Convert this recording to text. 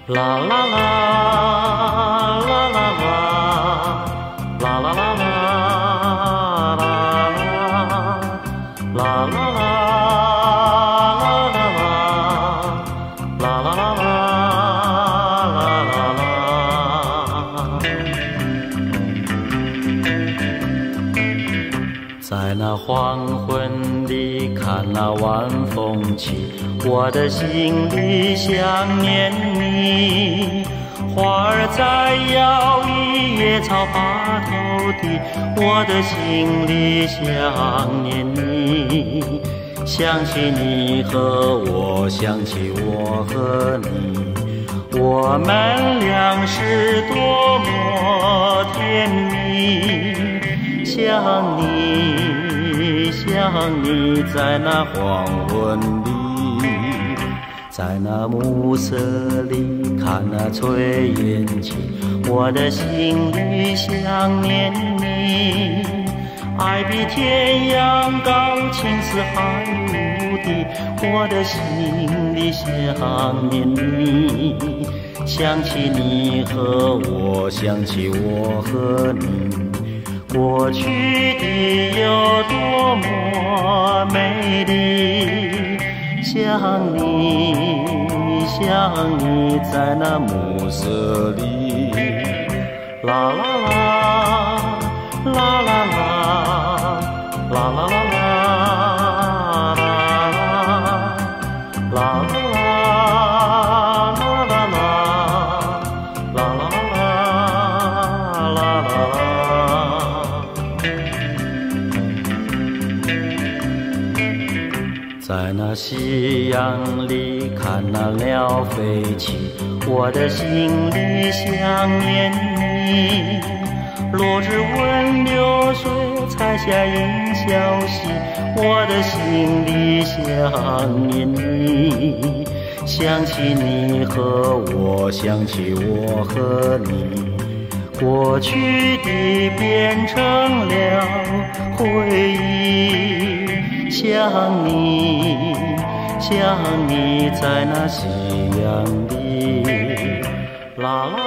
啦啦啦啦啦啦啦啦啦啦啦啦啦在那黄昏里看那晚风起，我的心里想念你。花儿在摇曳，野草爬头地，我的心里想念你。想起你和我，想起我和你，我们俩是多么甜蜜。想你，想你，在那黄昏里，在那暮色里看那炊烟起，我的心里想念你。爱比天涯高，情似海无底，我的心里想念你。想起你和我，想起我和你，过去的有多么美丽。想你，想你，在那暮色里，啦啦啦啦啦啦啦啦啦啦啦啦在那夕阳里看那鸟飞起，我的心里想念你。落日温流水，彩霞映小溪，我的心里想念你。想起你和我，想起我和你，过去的变成了回忆。想你，想你，在那夕阳里，啦啦。